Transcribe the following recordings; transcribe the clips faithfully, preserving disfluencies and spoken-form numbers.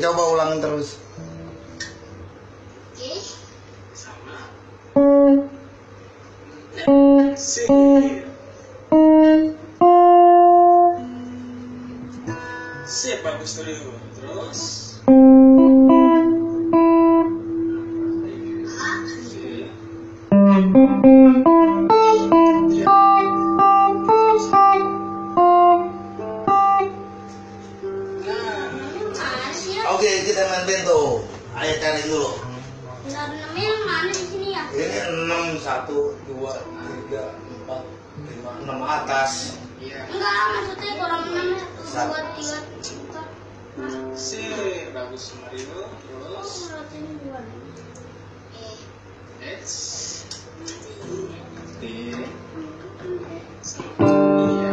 coba ulangin terus. Oke. Sama. Sip. Sip, bagus dulu. Terus. Oke, kita main bento. Ayo cari dulu. Bentar, namanya yang mana di sini ya? Ini enam, satu, dua, tiga, empat, lima, enam atas. Iya. Enggak, maksudnya kurang enam ya. Dua, tiga, empat. Sip, bagus Mario. Terus. Oh, berarti ini dua. Eh, X. T. Iya.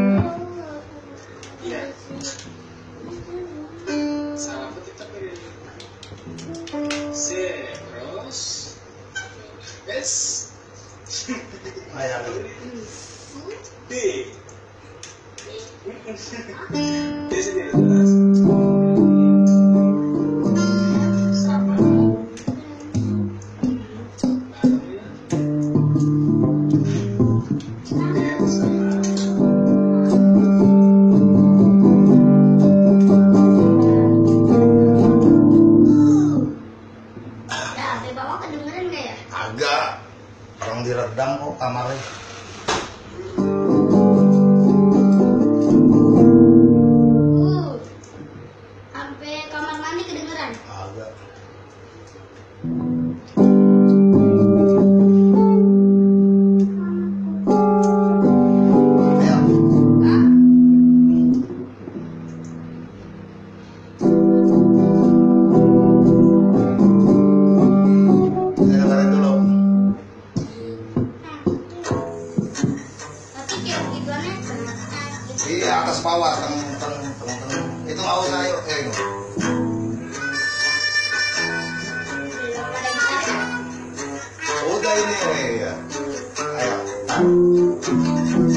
Iya. Salah petik tapi. Sip, terus. S. Ayo. D. D sini jelas. Sama. ya, di bawah kedengeran nggak ya? Agak. Orang diredam kok kamarnya. Uh, sampai kamar mandi kedengeran. Agak. Ayo. Hah? Saya tarik dulu. Tapi kayak begituannya kena gitu. Iya, atas bawah, teng, teng, teng, teng. Itu nggak usah, ayo. Eh, Belum ada gitar ya? udah ini, ya. Ayo.